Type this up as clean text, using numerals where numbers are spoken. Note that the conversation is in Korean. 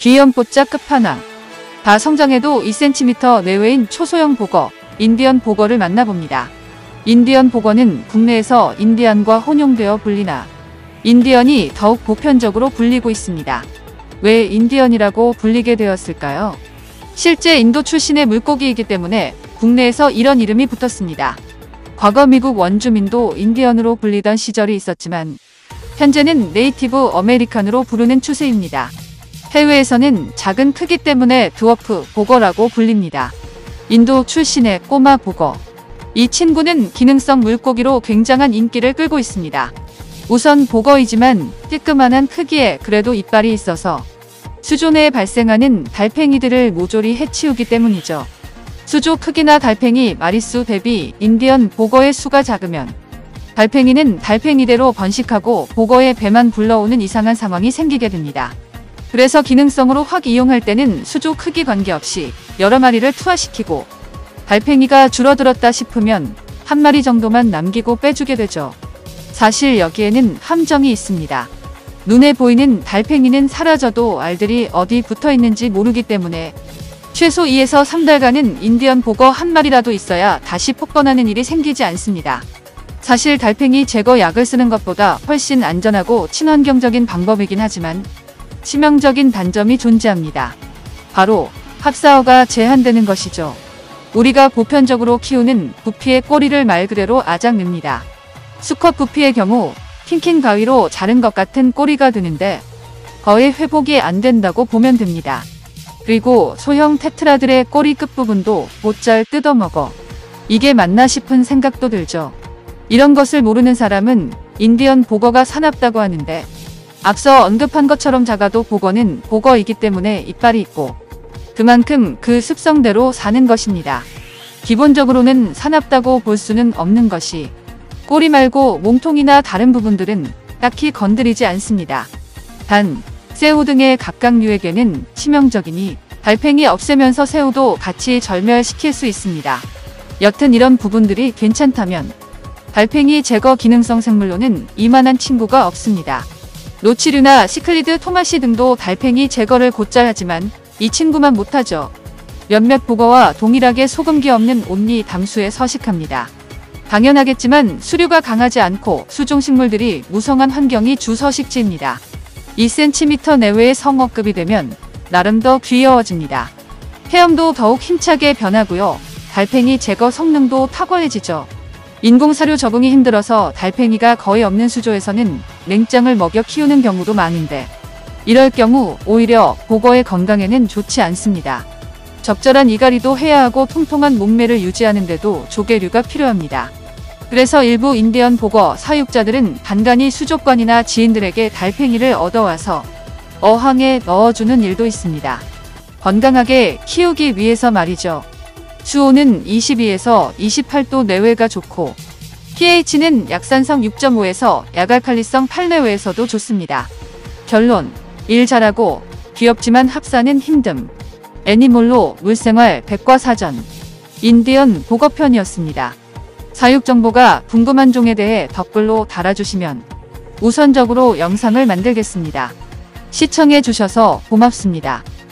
귀염뽀짝 끝판왕. 다 성장해도 2cm 내외인 초소형 보거, 인디언 보거를 만나봅니다. 인디언 보거는 국내에서 인디안과 혼용되어 불리나 인디언이 더욱 보편적으로 불리고 있습니다. 왜 인디언이라고 불리게 되었을까요? 실제 인도 출신의 물고기이기 때문에 국내에서 이런 이름이 붙었습니다. 과거 미국 원주민도 인디언으로 불리던 시절이 있었지만 현재는 네이티브 어메리칸으로 부르는 추세입니다. 해외에서는 작은 크기 때문에 드워프 보거라고 불립니다. 인도 출신의 꼬마 보거. 이 친구는 기능성 물고기로 굉장한 인기를 끌고 있습니다. 우선 보거이지만 쬐끄만한 크기에 그래도 이빨이 있어서 수조 내에 발생하는 달팽이들을 모조리 해치우기 때문이죠. 수조 크기나 달팽이 마리수 대비 인디언 보거의 수가 작으면 달팽이는 달팽이대로 번식하고 보거의 배만 불러오는 이상한 상황이 생기게 됩니다. 그래서 기능성으로 확 이용할 때는 수조 크기 관계없이 여러 마리를 투하시키고 달팽이가 줄어들었다 싶으면 한 마리 정도만 남기고 빼주게 되죠. 사실 여기에는 함정이 있습니다. 눈에 보이는 달팽이는 사라져도 알들이 어디 붙어 있는지 모르기 때문에 최소 2에서 3달간은 인디언 보거 한 마리라도 있어야 다시 폭번하는 일이 생기지 않습니다. 사실 달팽이 제거 약을 쓰는 것보다 훨씬 안전하고 친환경적인 방법이긴 하지만 치명적인 단점이 존재합니다. 바로 합사어가 제한되는 것이죠. 우리가 보편적으로 키우는 구피의 꼬리를 말 그대로 아작냅니다. 수컷 구피의 경우 킹킹 가위로 자른 것 같은 꼬리가 드는데 거의 회복이 안 된다고 보면 됩니다. 그리고 소형 테트라들의 꼬리 끝부분도 못잘 뜯어먹어. 이게 맞나 싶은 생각도 들죠. 이런 것을 모르는 사람은 인디언 보거가 사납다고 하는데 앞서 언급한 것처럼 작아도 보거는 보거이기 때문에 이빨이 있고 그만큼 그 습성대로 사는 것입니다. 기본적으로는 사납다고 볼 수는 없는 것이 꼬리 말고 몸통이나 다른 부분들은 딱히 건드리지 않습니다. 단 새우 등의 갑각류에게는 치명적이니 달팽이 없애면서 새우도 같이 절멸시킬 수 있습니다. 여튼 이런 부분들이 괜찮다면 달팽이 제거 기능성 생물로는 이만한 친구가 없습니다. 노치류나 시클리드 토마시 등도 달팽이 제거를 곧잘 하지만 이 친구만 못하죠. 몇몇 보거와 동일하게 소금기 없는 온리 담수에 서식합니다. 당연하겠지만 수류가 강하지 않고 수종식물들이 무성한 환경이 주서식지입니다. 2cm 내외의 성어급이 되면 나름 더 귀여워집니다. 헤엄도 더욱 힘차게 변하고요. 달팽이 제거 성능도 탁월해지죠. 인공사료 적응이 힘들어서 달팽이가 거의 없는 수조에서는 냉장을 먹여 키우는 경우도 많은데 이럴 경우 오히려 보거의 건강에는 좋지 않습니다. 적절한 이갈이도 해야 하고 통통한 몸매를 유지하는 데도 조개류가 필요합니다. 그래서 일부 인디언 보거 사육자들은 간간히 수족관이나 지인들에게 달팽이를 얻어와서 어항에 넣어주는 일도 있습니다. 건강하게 키우기 위해서 말이죠. 수온은 22에서 28도 내외가 좋고 pH는 약산성 6.5에서 약알칼리성 8 내외에서도 좋습니다. 결론, 일 잘하고 귀엽지만 합사는 힘듦. 애니몰로 물생활 백과사전 인디언 보거편이었습니다. 사육 정보가 궁금한 종에 대해 댓글로 달아주시면 우선적으로 영상을 만들겠습니다. 시청해주셔서 고맙습니다.